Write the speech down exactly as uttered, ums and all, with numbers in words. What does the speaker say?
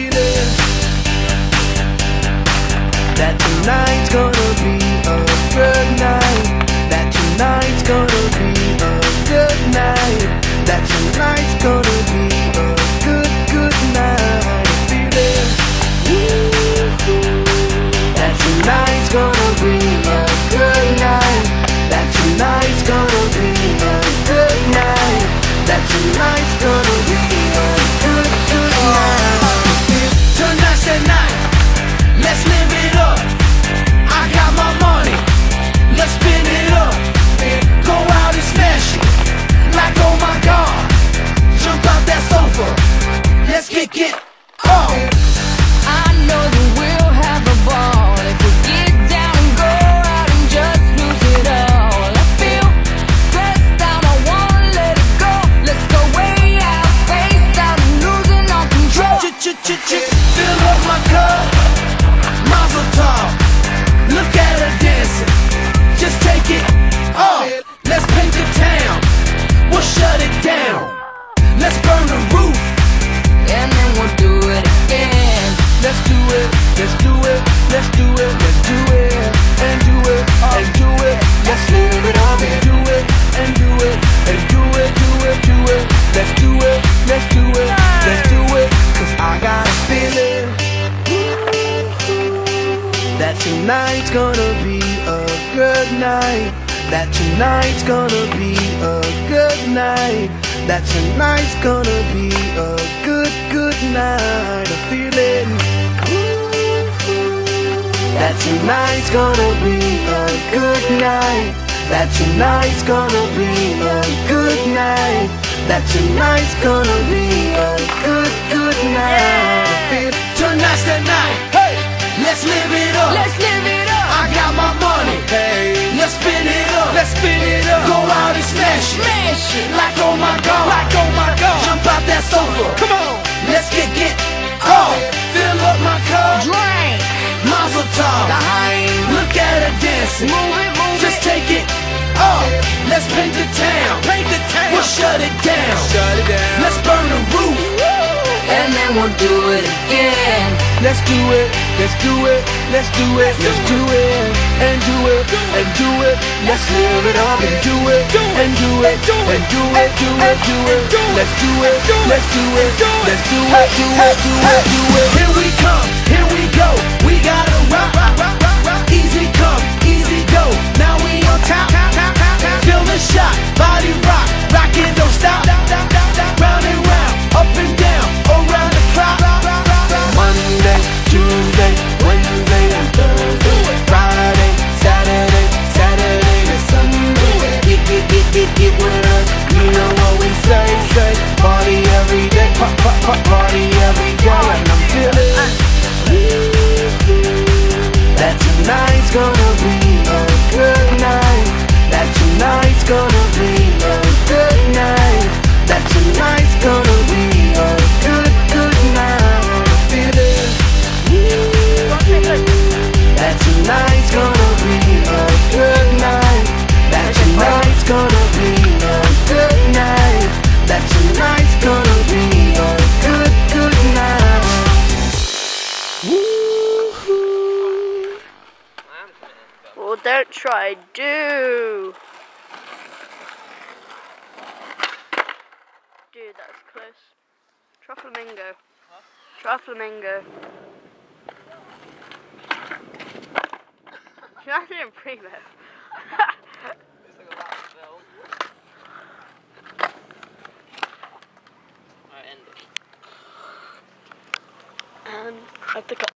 feeling that tonight's gonna be a good night. That tonight's gonna be a good night. That tonight's gonna be a good, good night. Feeling that tonight's gonna be a good night. That tonight's gonna be a good night. That tonight's gonna be a good, good night. Tonight's the night. Let's live it up. I got my money. Let's spin it up. Go out and smash it. Like oh my God. Jump out that sofa. Let's kick it off. I know that we'll have a ball if we get down and go out and just lose it all. I feel stressed out, I wanna let it go. Let's go way out, spaced out and losing all control. Ch-ch-ch-ch, fill up my cup. Mazel tov. Look at her dancing. Just take it off. Let's paint the town. We'll shut it down. Let's burn the roof. And then we'll do it again. Let's do it, let's do it, let's do it, let's do it, and do it, and do it. Let's live it up and do it, and do it, and do it, do it, do it. Let's do it, let's do it, let's do it. Cause I got a feeling that tonight's gonna be a good night. That tonight's gonna be a good night. That tonight's gonna be a good, good night. A feeling that tonight's gonna be a good night. That tonight's gonna be a good night. That tonight's gonna be a good, good night. A feel tonight's the night. Hey, let's live it up. Let's live it up. I got my money. Hey, let's spin it up. Let's spin it up. Go out and smash it. Smash it. Like oh my God. Like oh my God. Jump out that sofa. Come on. Let's get get off. Fill up my cup. Drink. Mazel tov. Look at her dancing. Move it, move Just it. take it off. Let's paint the town. Paint the town. We'll shut it down. Shut it down. Let's burn the roof. And then we'll do it again. Let's do it, let's do it, let's do it, let's do it, and do it, and do it. Let's live it up and do it, and do it, and do it, do it, do it. Let's do it, let's do it, let's do it, do it, do it, do it. Here we come, here we go. We gotta rock, rock, rock, rock, rock. Easy come, easy go. Now we on top, feel the shot, body rock, rockin', don't stop. Round and round, up and down, around the clock. Monday, Tuesday, Wednesday, and Thursday, Friday, Saturday, Saturday to Sunday. Get, get, get, get, get with us. You know what we say, say. Party every day, pop, pop, pop, party every day. And I'm feeling that tonight's gonna be a good night. That tonight's gonna be a good night. That tonight's gonna be a good, good night. That tonight's gonna be a good night. That tonight's gonna be a good night. That tonight's gonna be a good, good night. Woo-hoo. Well, don't try, do. Dude, that's close. Try flamingo. Try flamingo. You're actually in primo. And I have to cut.